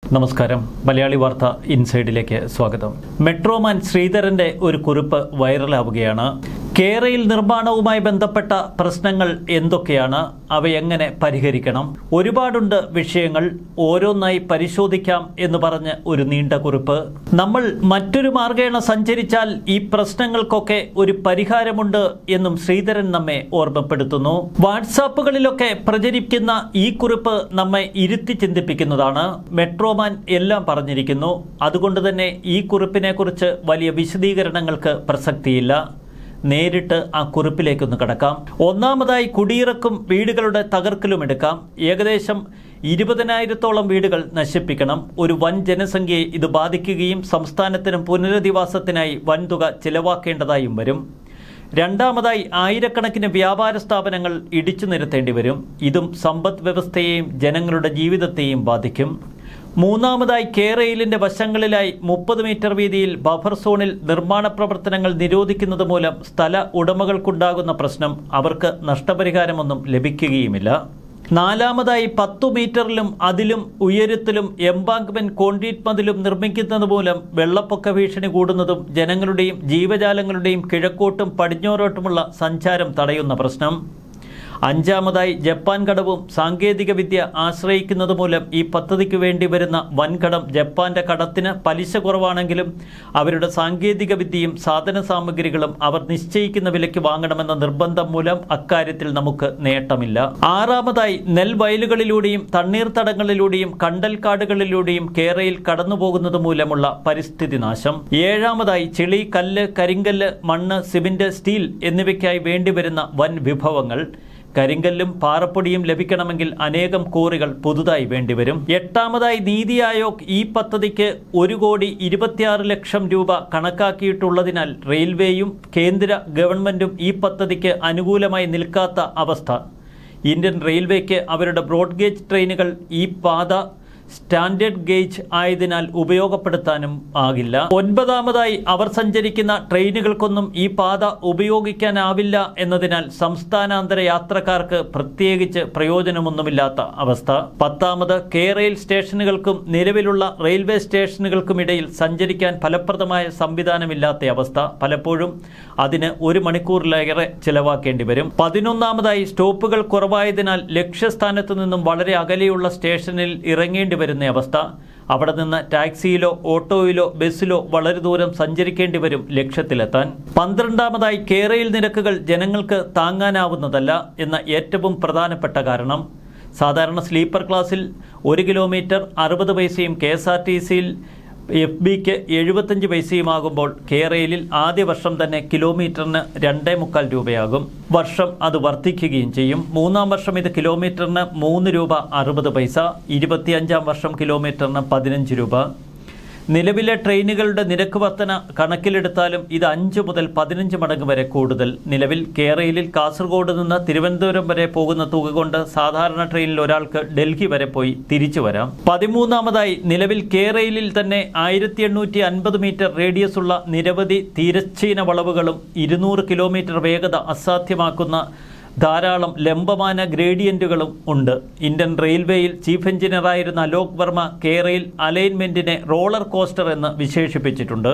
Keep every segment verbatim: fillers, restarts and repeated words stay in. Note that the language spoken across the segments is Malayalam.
നമസ്കാരം. മലയാളി വാർത്ത ഇൻസൈഡിലേക്ക് സ്വാഗതം. മെട്രോമാൻ ശ്രീധരന്റെ ഒരു കുറിപ്പ് വൈറലാവുകയാണ്. കേരയിൽ നിർമ്മാണവുമായി ബന്ധപ്പെട്ട പ്രശ്നങ്ങൾ എന്തൊക്കെയാണ്, അവ എങ്ങനെ പരിഹരിക്കണം, ഒരുപാടുണ്ട് വിഷയങ്ങൾ, ഓരോന്നായി പരിശോധിക്കാം എന്ന് പറഞ്ഞ് ഒരു നീണ്ട കുറിപ്പ്. നമ്മൾ മറ്റൊരു മാർഗേണ സഞ്ചരിച്ചാൽ ഈ പ്രശ്നങ്ങൾക്കൊക്കെ ഒരു പരിഹാരമുണ്ട് എന്നും ശ്രീധരൻ നമ്മെ ഓർമ്മപ്പെടുത്തുന്നു. വാട്സാപ്പുകളിലൊക്കെ പ്രചരിക്കുന്ന ഈ കുറിപ്പ് നമ്മെ ഇരുത്തി ചിന്തിപ്പിക്കുന്നതാണ്. മെട്രോമാൻ എല്ലാം പറഞ്ഞിരിക്കുന്നു. അതുകൊണ്ട് തന്നെ ഈ കുറിപ്പിനെ കുറിച്ച് വലിയ വിശദീകരണങ്ങൾക്ക് പ്രസക്തിയില്ല. നേരിട്ട് ആ കുറിപ്പിലേക്കൊന്ന് കടക്കാം. ഒന്നാമതായി കുടിയിറക്കും വീടുകളുടെ തകർക്കലും എടുക്കാം. ഏകദേശം ഇരുപതിനായിരത്തോളം വീടുകൾ നശിപ്പിക്കണം. ഒരു വൻ ജനസംഖ്യയെ ഇത് ബാധിക്കുകയും സംസ്ഥാനത്തിനും പുനരധിവാസത്തിനായി വൻതുക ചിലവാക്കേണ്ടതായും വരും. രണ്ടാമതായി ആയിരക്കണക്കിന് വ്യാപാര സ്ഥാപനങ്ങൾ ഇടിച്ചു നിരത്തേണ്ടി വരും. ഇതും സമ്പദ് വ്യവസ്ഥയെയും ജനങ്ങളുടെ ജീവിതത്തെയും ബാധിക്കും. മൂന്നാമതായി കേരയിലിന്റെ വശങ്ങളിലായി മുപ്പത് മീറ്റർ വീതിയിൽ ബഫർ സോണിൽ നിർമ്മാണ പ്രവർത്തനങ്ങൾ നിരോധിക്കുന്നത് മൂലം സ്ഥല ഉടമകൾക്കുണ്ടാകുന്ന പ്രശ്നം അവർക്ക് നഷ്ടപരിഹാരമൊന്നും ലഭിക്കുകയുമില്ല. നാലാമതായി പത്തു മീറ്ററിലും അതിലും ഉയരത്തിലും എംബാങ്ക്മെന്റ് കോൺക്രീറ്റ് മതിലും നിർമ്മിക്കുന്നത് മൂലം വെള്ളപ്പൊക്ക ഭീഷണി കൂടുന്നതും ജനങ്ങളുടെയും ജീവജാലങ്ങളുടെയും കിഴക്കോട്ടും പടിഞ്ഞാറോട്ടുമുള്ള സഞ്ചാരം തടയുന്ന പ്രശ്നം. അഞ്ചാമതായി ജപ്പാൻ കടവും സാങ്കേതിക വിദ്യ ആശ്രയിക്കുന്നത് മൂലം ഈ പദ്ധതിക്ക് വേണ്ടി വരുന്ന വൻകടം ജപ്പാന്റെ കടത്തിന് പലിശ കുറവാണെങ്കിലും അവരുടെ സാങ്കേതിക വിദ്യയും സാധന സാമഗ്രികളും അവർ നിശ്ചയിക്കുന്ന വിലയ്ക്ക് വാങ്ങണമെന്ന നിർബന്ധം മൂലം അക്കാര്യത്തിൽ നമുക്ക് നേട്ടമില്ല. ആറാമതായി നെൽവയലുകളിലൂടെയും തണ്ണീർത്തടങ്ങളിലൂടെയും കണ്ടൽക്കാടുകളിലൂടെയും കേരയിൽ കടന്നുപോകുന്നത് മൂലമുള്ള പരിസ്ഥിതി നാശം. ഏഴാമതായി ചെളി, കല്ല്, കരിങ്കല്ല്, മണ്ണ്, സിമന്റ്, സ്റ്റീൽ എന്നിവയ്ക്കായി വേണ്ടിവരുന്ന വൻ വിഭവങ്ങൾ. കരിങ്കല്ലും പാറപ്പൊടിയും ലഭിക്കണമെങ്കിൽ അനേകം കോറികൾ പുതുതായി വേണ്ടിവരും. എട്ടാമതായി നീതി ആയോഗ് ഈ പദ്ധതിക്ക് ഒരു കോടി ഇരുപത്തിയാറ് ലക്ഷം രൂപ കണക്കാക്കിയിട്ടുള്ളതിനാൽ റെയിൽവേയും കേന്ദ്ര ഗവൺമെന്റും ഈ പദ്ധതിക്ക് അനുകൂലമായി നിൽക്കാത്ത അവസ്ഥ. ഇന്ത്യൻ റെയിൽവേക്ക് അവരുടെ ബ്രോഡ്ഗേജ് ട്രെയിനുകൾ ഈ പാത സ്റ്റാൻഡേർഡ് ഗേജ് ആയതിനാൽ ഉപയോഗപ്പെടുത്താനും ആകില്ല. ഒൻപതാമതായി അവർ സഞ്ചരിക്കുന്ന ട്രെയിനുകൾക്കൊന്നും ഈ പാത ഉപയോഗിക്കാനാവില്ല എന്നതിനാൽ സംസ്ഥാനാന്തര യാത്രക്കാർക്ക് പ്രത്യേകിച്ച് പ്രയോജനമൊന്നുമില്ലാത്ത അവസ്ഥ. പത്താമത് കേരയിൽ സ്റ്റേഷനുകൾക്കും നിലവിലുള്ള റെയിൽവേ സ്റ്റേഷനുകൾക്കുമിടയിൽ സഞ്ചരിക്കാൻ ഫലപ്രദമായ സംവിധാനമില്ലാത്ത അവസ്ഥ. പലപ്പോഴും അതിന് ഒരു മണിക്കൂറിലേറെ ചിലവാക്കേണ്ടി വരും. പതിനൊന്നാമതായി സ്റ്റോപ്പുകൾ കുറവായതിനാൽ ലക്ഷ്യസ്ഥാനത്തു നിന്നും വളരെ അകലെയുള്ള സ്റ്റേഷനിൽ ഇറങ്ങേണ്ടി വരുന്ന അവസ്ഥ. അവിടെ നിന്ന് ടാക്സിയിലോ ഓട്ടോയിലോ ബസ്സിലോ വളരെ ദൂരം സഞ്ചരിക്കേണ്ടി വരും ലക്ഷ്യത്തിലെത്താൻ. പന്ത്രണ്ടാമതായി കേരയിൽ നിരക്കുകൾ ജനങ്ങൾക്ക് താങ്ങാനാവുന്നതല്ല എന്ന ഏറ്റവും പ്രധാനപ്പെട്ട കാരണം. സാധാരണ സ്ലീപ്പർ ക്ലാസ്സിൽ ഒരു കിലോമീറ്റർ അറുപത് പൈസയും കെ എസ് ആർ ടി സിയിൽ എഫ് ബിക്ക് എഴുപത്തഞ്ച് പൈസയുമാകുമ്പോൾ കേരയിലിൽ ആദ്യ വർഷം തന്നെ കിലോമീറ്ററിന് രണ്ടേ മുക്കാൽ രൂപയാകും. വർഷം അത് വർദ്ധിക്കുകയും ചെയ്യും. മൂന്നാം വർഷം ഇത് കിലോമീറ്ററിന് മൂന്ന് രൂപ അറുപത് പൈസ, ഇരുപത്തിയഞ്ചാം വർഷം കിലോമീറ്ററിന് പതിനഞ്ച് രൂപ. നിലവിലെ ട്രെയിനുകളുടെ നിരക്ക് വർധന കണക്കിലെടുത്താലും ഇത് അഞ്ച് മുതൽ പതിനഞ്ച് മടങ്ങ് വരെ കൂടുതൽ. നിലവിൽ കേരയിലിൽ കാസർഗോഡ് നിന്ന് തിരുവനന്തപുരം വരെ പോകുന്ന തുക കൊണ്ട് സാധാരണ ട്രെയിനിൽ ഒരാൾക്ക് ഡൽഹി വരെ പോയി തിരിച്ചു വരാം. പതിമൂന്നാമതായി നിലവിൽ കേരയിലിൽ തന്നെ ആയിരത്തി എണ്ണൂറ്റി അൻപത് മീറ്റർ റേഡിയസ് ഉള്ള നിരവധി തിരശ്ചീന വളവുകളും ഇരുന്നൂറ് കിലോമീറ്റർ വേഗത അസാധ്യമാക്കുന്ന ധാരാളം ലംബമാന ഗ്രേഡിയന്റുകളും ഉണ്ട്. ഇന്ത്യൻ റെയിൽവേയിൽ ചീഫ് എഞ്ചിനീയറായിരുന്ന അലോക് വർമ്മ കേരയിൽ അലൈൻമെന്റിനെ റോളർ കോസ്റ്റർ എന്ന് വിശേഷിപ്പിച്ചിട്ടുണ്ട്.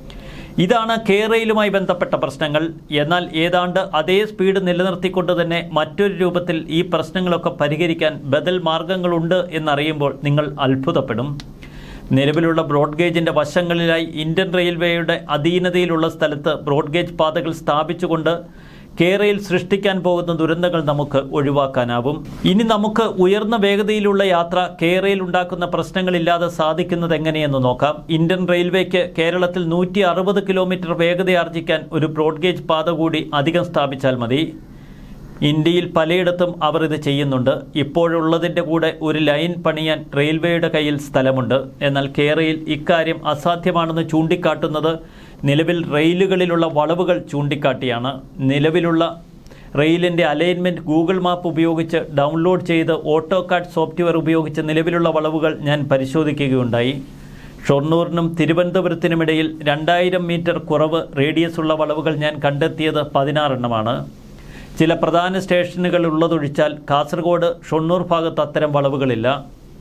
ഇതാണ് കേരയിലുമായി ബന്ധപ്പെട്ട പ്രശ്നങ്ങൾ. എന്നാൽ ഏതാണ്ട് അതേ സ്പീഡ് നിലനിർത്തിക്കൊണ്ട് തന്നെ മറ്റൊരു രൂപത്തിൽ ഈ പ്രശ്നങ്ങളൊക്കെ പരിഹരിക്കാൻ ബദൽ മാർഗങ്ങളുണ്ട് എന്നറിയുമ്പോൾ നിങ്ങൾ അത്ഭുതപ്പെടും. നിലവിലുള്ള ബ്രോഡ്ഗേജിന്റെ വശങ്ങളിലായി ഇന്ത്യൻ റെയിൽവേയുടെ അധീനതയിലുള്ള സ്ഥലത്ത് ബ്രോഡ്ഗേജ് പാതകൾ സ്ഥാപിച്ചുകൊണ്ട് കേരയിൽ സൃഷ്ടിക്കാൻ പോകുന്ന ദുരന്തങ്ങൾ നമുക്ക് ഒഴിവാക്കാനാവും. ഇനി നമുക്ക് ഉയർന്ന വേഗതയിലുള്ള യാത്ര കേരയിൽ ഉണ്ടാക്കുന്ന പ്രശ്നങ്ങളില്ലാതെ സാധിക്കുന്നത് എങ്ങനെയെന്ന് നോക്കാം. ഇന്ത്യൻ റെയിൽവേക്ക് കേരളത്തിൽ നൂറ്റി അറുപത് കിലോമീറ്റർ വേഗതയാർജിക്കാൻ ഒരു ബ്രോഡ്ഗേജ് പാത കൂടി അധികം സ്ഥാപിച്ചാൽ മതി. ഇന്ത്യയിൽ പലയിടത്തും അവർ ഇത് ചെയ്യുന്നുണ്ട്. ഇപ്പോഴുള്ളതിൻ്റെ കൂടെ ഒരു ലൈൻ പണിയാൻ റെയിൽവേയുടെ കയ്യിൽ സ്ഥലമുണ്ട്. എന്നാൽ കേരയിൽ ഇക്കാര്യം അസാധ്യമാണെന്ന് ചൂണ്ടിക്കാട്ടുന്നത് നിലവിൽ റെയിലുകളിലുള്ള വളവുകൾ ചൂണ്ടിക്കാട്ടിയാണ്. നിലവിലുള്ള റെയിലിൻ്റെ അലൈൻമെൻറ്റ് ഗൂഗിൾ മാപ്പ് ഉപയോഗിച്ച് ഡൗൺലോഡ് ചെയ്ത് ഓട്ടോകാഡ് സോഫ്റ്റ്വെയർ ഉപയോഗിച്ച് നിലവിലുള്ള വളവുകൾ ഞാൻ പരിശോധിക്കുകയുണ്ടായി. ഷൊർണൂറിനും തിരുവനന്തപുരത്തിനുമിടയിൽ രണ്ടായിരം മീറ്റർ കുറവ് റേഡിയസ് ഉള്ള വളവുകൾ ഞാൻ കണ്ടെത്തിയത് പതിനാറെണ്ണമാണ്. ചില പ്രധാന സ്റ്റേഷനുകൾ ഉള്ളതൊഴിച്ചാൽ കാസർഗോഡ് ഷൊർണൂർ ഭാഗത്ത് അത്തരം വളവുകളില്ല.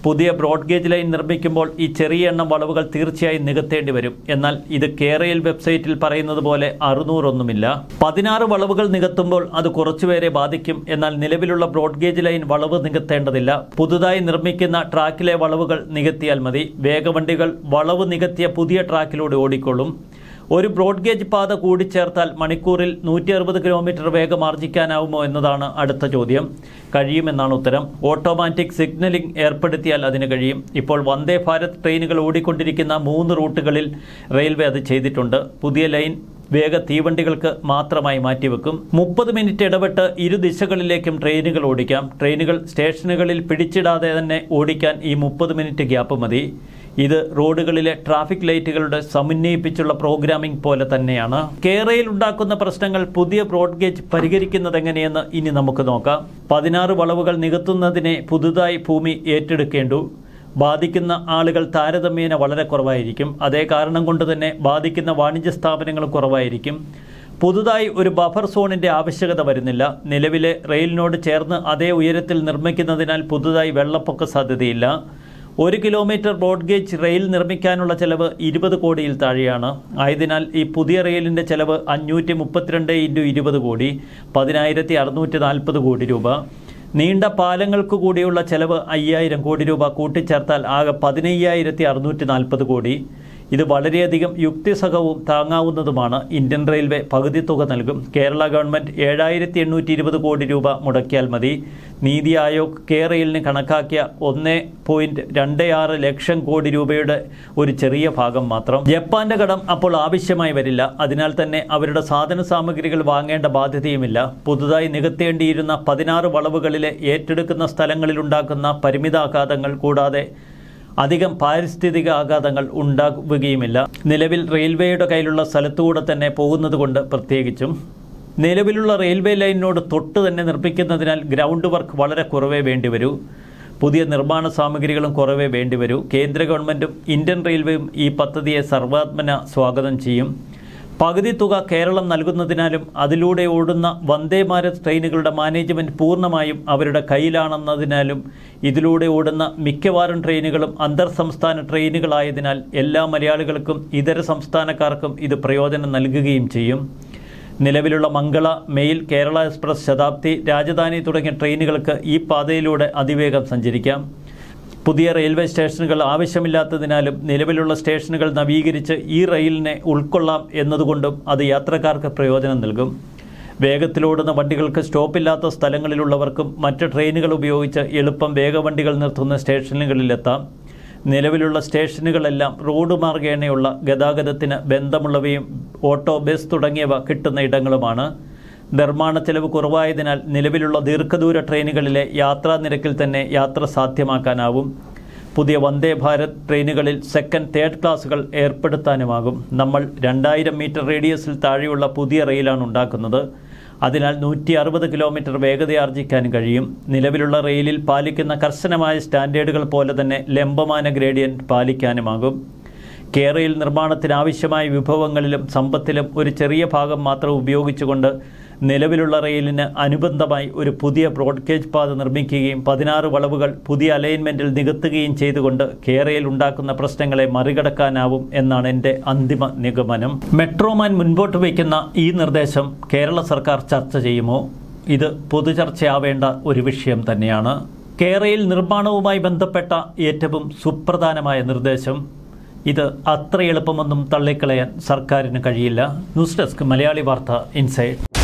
പുതിയ ബ്രോഡ് ഗേജ് ലൈൻ നിർമ്മിക്കുമ്പോൾ ഈ ചെറിയ എണ്ണം വളവുകൾ തീർച്ചയായും നികത്തേണ്ടി വരും. എന്നാൽ ഇത് കേരയിൽ വെബ്സൈറ്റിൽ പറയുന്നത് പോലെ അറുന്നൂറൊന്നുമില്ല. പതിനാറ് വളവുകൾ നികത്തുമ്പോൾ അത് കുറച്ചുപേരെ ബാധിക്കും. എന്നാൽ നിലവിലുള്ള ബ്രോഡ് ഗേജ് ലൈൻ വളവ് നികത്തേണ്ടതില്ല. പുതുതായി നിർമ്മിക്കുന്ന ട്രാക്കിലെ വളവുകൾ നികത്തിയാൽ മതി. വേഗവണ്ടികൾ വളവ് നികത്തിയ പുതിയ ട്രാക്കിലൂടെ ഓടിക്കൊള്ളും. ഒരു ബ്രോഡ് ഗേജ് പാത കൂടിച്ചേർത്താൽ മണിക്കൂറിൽ നൂറ്റി അറുപത് കിലോമീറ്റർ വേഗം ആർജിക്കാനാവുമോ എന്നതാണ് അടുത്ത ചോദ്യം. കഴിയുമെന്നാണ് ഉത്തരം. ഓട്ടോമാറ്റിക് സിഗ്നലിംഗ് ഏർപ്പെടുത്തിയാൽ അതിന് കഴിയും. ഇപ്പോൾ വന്ദേ ഭാരത് ട്രെയിനുകൾ ഓടിക്കൊണ്ടിരിക്കുന്ന മൂന്ന് റൂട്ടുകളിൽ റെയിൽവേ അത് ചെയ്തിട്ടുണ്ട്. പുതിയ ലൈൻ വേഗ തീവണ്ടികൾക്ക് മാത്രമായി മാറ്റിവെക്കും. മുപ്പത് മിനിറ്റ് ഇടവിട്ട് ഇരു ദിശകളിലേക്കും ട്രെയിനുകൾ ഓടിക്കാം. ട്രെയിനുകൾ സ്റ്റേഷനുകളിൽ പിടിച്ചിടാതെ തന്നെ ഓടിക്കാൻ ഈ മുപ്പത് മിനിറ്റ് ഗ്യാപ്പ് മതി. ഇത് റോഡുകളിലെ ട്രാഫിക് ലൈറ്റുകളുടെ സമന്വയിപ്പിച്ചുള്ള പ്രോഗ്രാമിംഗ് പോലെ തന്നെയാണ്. കേരയിൽ ഉണ്ടാക്കുന്ന പ്രശ്നങ്ങൾ പുതിയ ബ്രോഡ് ഗേജ് പരിഹരിക്കുന്നത് എങ്ങനെയെന്ന് ഇനി നമുക്ക് നോക്കാം. പതിനാറ് വളവുകൾ നികത്തുന്നതിനെ പുതുതായി ഭൂമി ഏറ്റെടുക്കേണ്ടു. ബാധിക്കുന്ന ആളുകൾ താരതമ്യേന വളരെ കുറവായിരിക്കും. അതേ കാരണം കൊണ്ട് തന്നെ ബാധിക്കുന്ന വാണിജ്യ സ്ഥാപനങ്ങളും കുറവായിരിക്കും. പുതുതായി ഒരു ബഫർ സോണിൻ്റെ ആവശ്യകത വരുന്നില്ല. നിലവിലെ റെയിലിനോട് ചേർന്ന് അതേ ഉയരത്തിൽ നിർമ്മിക്കുന്നതിനാൽ പുതുതായി വെള്ളപ്പൊക്ക സാധ്യതയില്ല. ഒരു കിലോമീറ്റർ ബ്രോഡ് ഗേജ് റെയിൽ നിർമ്മിക്കാനുള്ള ചെലവ് ഇരുപത് കോടിയിൽ താഴെയാണ്. ആയതിനാൽ ഈ പുതിയ റെയിലിൻ്റെ ചെലവ് അഞ്ഞൂറ്റി മുപ്പത്തിരണ്ട് ഇൻറ്റു ഇരുപത് കോടി പതിനായിരത്തി അറുന്നൂറ്റി നാൽപ്പത് കോടി രൂപ. നീണ്ട പാലങ്ങൾക്ക് കൂടിയുള്ള ചെലവ് അയ്യായിരം കോടി രൂപ കൂട്ടിച്ചേർത്താൽ ആകെ പതിനയ്യായിരത്തി അറുന്നൂറ്റി നാൽപ്പത് കോടി. ഇത് വളരെയധികം യുക്തിസഹവും താങ്ങാവുന്നതുമാണ്. ഇന്ത്യൻ റെയിൽവേ പകുതി തുക നൽകും. കേരള ഗവൺമെൻറ് ഏഴായിരത്തി എണ്ണൂറ്റി ഇരുപത് കോടി രൂപ മുടക്കിയാൽ മതി. നീതി ആയോഗ് കേരളിന് കണക്കാക്കിയ ഒന്ന് പോയിന്റ് രണ്ട് ആറ് ലക്ഷം കോടി രൂപയുടെ ഒരു ചെറിയ ഭാഗം മാത്രം. ജപ്പാന്റെ കടം അപ്പോൾ ആവശ്യമായി വരില്ല. അതിനാൽ തന്നെ അവരുടെ സാധന സാമഗ്രികൾ വാങ്ങേണ്ട ബാധ്യതയുമില്ല. പുതുതായി നികത്തേണ്ടിയിരുന്ന പതിനാറ് വളവുകളിലെ ഏറ്റെടുക്കുന്ന സ്ഥലങ്ങളിലുണ്ടാക്കുന്ന പരിമിതാഘാതങ്ങൾ കൂടാതെ അധികം പാരിസ്ഥിതിക ആഘാതങ്ങൾ ഉണ്ടാവുകയുമില്ല. നിലവിൽ റെയിൽവേയുടെ കയ്യിലുള്ള സ്ഥലത്തുകൂടെ തന്നെ പോകുന്നത് കൊണ്ട് പ്രത്യേകിച്ചും നിലവിലുള്ള റെയിൽവേ ലൈനിനോട് തൊട്ട് തന്നെ നിർമ്മിക്കുന്നതിനാൽ ഗ്രൗണ്ട് വർക്ക് വളരെ കുറവേ വേണ്ടിവരൂ. പുതിയ നിർമ്മാണ സാമഗ്രികളും കുറവേ വേണ്ടിവരൂ. കേന്ദ്ര ഗവൺമെൻറ്റും ഇന്ത്യൻ റെയിൽവേയും ഈ പദ്ധതിയെ സർവാത്മന സ്വാഗതം ചെയ്യും. പകുതി തുക കേരളം നൽകുന്നതിനാലും അതിലൂടെ ഓടുന്ന വന്ദേ ഭാരത് ട്രെയിനുകളുടെ മാനേജ്മെൻറ്റ് പൂർണ്ണമായും അവരുടെ കയ്യിലാണെന്നതിനാലും ഇതിലൂടെ ഓടുന്ന മിക്കവാറും ട്രെയിനുകളും അന്തർ സംസ്ഥാന ട്രെയിനുകളായതിനാൽ എല്ലാ മലയാളികൾക്കും ഇതര സംസ്ഥാനക്കാർക്കും ഇത് പ്രയോജനം നൽകുകയും ചെയ്യും. നിലവിലുള്ള മംഗള, മെയിൽ, കേരള എക്സ്പ്രസ്, ശതാബ്ദി, രാജധാനി തുടങ്ങിയ ട്രെയിനുകൾക്ക് ഈ പാതയിലൂടെ അതിവേഗം സഞ്ചരിക്കാം. പുതിയ റെയിൽവേ സ്റ്റേഷനുകൾ ആവശ്യമില്ലാത്തതിനാലും നിലവിലുള്ള സ്റ്റേഷനുകൾ നവീകരിച്ച് ഈ റെയിലിനെ ഉൾക്കൊള്ളാം എന്നതുകൊണ്ടും അത് യാത്രക്കാർക്ക് പ്രയോജനം നൽകും. വേഗത്തിലോടുന്ന വണ്ടികൾക്ക് സ്റ്റോപ്പില്ലാത്ത സ്ഥലങ്ങളിലുള്ളവർക്കും മറ്റ് ട്രെയിനുകൾ ഉപയോഗിച്ച് എളുപ്പം വേഗവണ്ടികൾ നിർത്തുന്ന സ്റ്റേഷനുകളിലെത്താം. നിലവിലുള്ള സ്റ്റേഷനുകളെല്ലാം റോഡ് മാർഗേണയുള്ള ഗതാഗതത്തിന് ബന്ധമുള്ളവയും ഓട്ടോ, ബസ് തുടങ്ങിയവ കിട്ടുന്ന ഇടങ്ങളുമാണ്. നിർമ്മാണ ചെലവ് കുറവായതിനാൽ നിലവിലുള്ള ദീർഘദൂര ട്രെയിനുകളിലെ യാത്രാ നിരക്കിൽ തന്നെ യാത്ര സാധ്യമാക്കാനാവും. പുതിയ വന്ദേ ഭാരത് ട്രെയിനുകളിൽ സെക്കൻഡ്, തേർഡ് ക്ലാസുകൾ ഏർപ്പെടുത്താനുമാകും. നമ്മൾ രണ്ടായിരം മീറ്റർ റേഡിയസിൽ താഴെയുള്ള പുതിയ റെയിലാണ് ഉണ്ടാക്കുന്നത്. അതിനാൽ നൂറ്റി അറുപത് കിലോമീറ്റർ വേഗതയാർജിക്കാൻ കഴിയും. നിലവിലുള്ള റെയിലിൽ പാലിക്കുന്ന കർശനമായ സ്റ്റാൻഡേർഡുകൾ പോലെ തന്നെ ലംബമാന ഗ്രേഡിയൻറ്റ് പാലിക്കാനുമാകും. കേരയിൽ നിർമ്മാണത്തിനാവശ്യമായ വിഭവങ്ങളിലും സമ്പത്തിലും ഒരു ചെറിയ ഭാഗം മാത്രം ഉപയോഗിച്ചുകൊണ്ട് നിലവിലുള്ള റെയിലിന് അനുബന്ധമായി ഒരു പുതിയ ബ്രോഡ് ഗേജ് പാത നിർമ്മിക്കുകയും പതിനാറ് വളവുകൾ പുതിയ അലൈൻമെൻറ്റിൽ നികത്തുകയും ചെയ്തുകൊണ്ട് കേരയിൽ ഉണ്ടാക്കുന്ന പ്രശ്നങ്ങളെ മറികടക്കാനാവും എന്നാണ് എൻ്റെ അന്തിമ നിഗമനം. മെട്രോമാൻ മുൻപോട്ട് വയ്ക്കുന്ന ഈ നിർദ്ദേശം കേരള സർക്കാർ ചർച്ച ചെയ്യുമോ? ഇത് പൊതുചർച്ചയാവേണ്ട ഒരു വിഷയം തന്നെയാണ്. കേരയിൽ നിർമ്മാണവുമായി ബന്ധപ്പെട്ട ഏറ്റവും സുപ്രധാനമായ നിർദ്ദേശം. ഇത് അത്ര എളുപ്പമൊന്നും തള്ളിക്കളയാൻ സർക്കാരിന് കഴിയില്ല. ന്യൂസ് ഡെസ്ക്, മലയാളി വാർത്ത, ഇൻസൈഡ്.